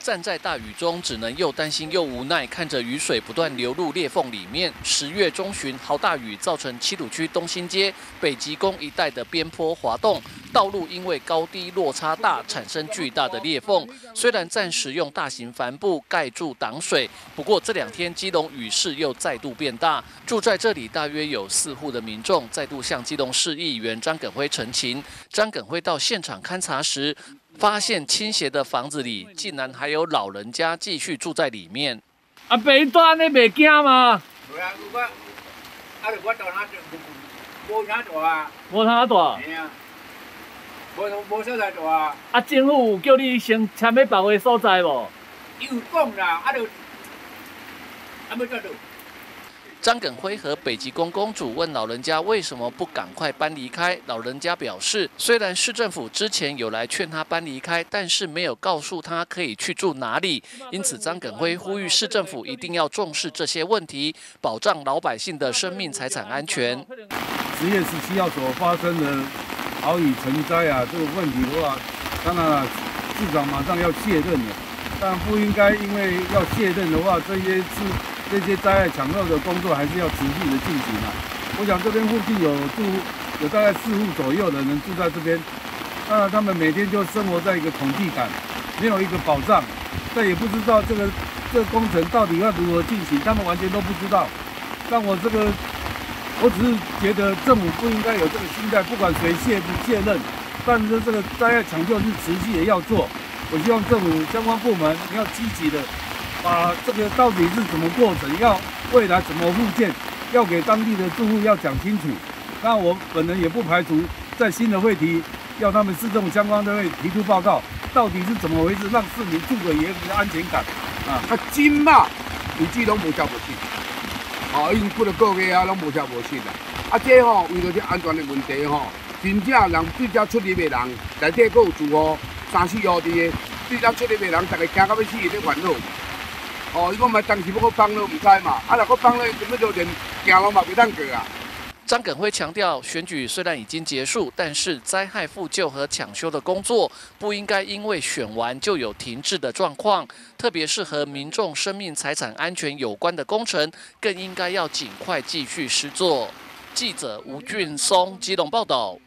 站在大雨中，只能又担心又无奈，看着雨水不断流入裂缝里面。10月中旬，豪大雨造成七堵区东兴街、北极宫一带的边坡滑动，道路因为高低落差大，产生巨大的裂缝。虽然暂时用大型帆布盖住挡水，不过这2天基隆雨势又再度变大。住在这里大约有4户的民众再度向基隆市议员张耿辉陈情。张耿辉到现场勘查时，发现倾斜的房子里竟然还有老人家继续住在里面。 阿伯住安尼袂惊吗？ 无啊，我住哪无哪住啊？ 无哪住？ 嘿啊，无所在住啊。 啊，政府有叫你先签要别个所在无？ 伊有讲啦，要怎做？ 张耿辉和北极宫公主问老人家为什么不赶快搬离开，老人家表示，虽然市政府之前有来劝他搬离开，但是没有告诉他可以去住哪里。因此，张耿辉呼吁市政府一定要重视这些问题，保障老百姓的生命财产安全。 10月17号所发生的豪雨成灾啊，这个问题的话，当然了，市长马上要卸任了，但不应该因为要卸任的话，这些灾害抢救的工作还是要持续的进行啊。我想这边附近有大概4户左右的人住在这边，那他们每天就生活在一个恐惧感，没有一个保障，但也不知道这个工程到底要如何进行，他们完全都不知道。但我只是觉得政府不应该有这个心态，不管谁卸不卸任，但是这个灾害抢救是持续的要做。我希望政府相关部门要积极的。把这个到底是怎么过程，要未来怎么复建，要给当地的住户要讲清楚。那我本人也不排除在新的会题要他们市政府相关单位提出报告，到底是怎么回事，让市民住的也有安全感啊。 真嘛，有基隆无消无息，已经几个月啊，拢无消无息啦。这为了这安全的问题真正人对遮出入的人，内底还有住3、4户的，对遮出入的人，大家惊到要死，在烦恼。伊讲嘛，当时要搁放了，唔知嘛。若搁放了，根本就连行路嘛袂当过啊。 张耿辉强调，选举虽然已经结束，但是灾害复救和抢修的工作不应该因为选完就有停滞的状况，特别是和民众生命财产安全有关的工程，更应该要尽快继续施作。记者吴俊松基隆报道。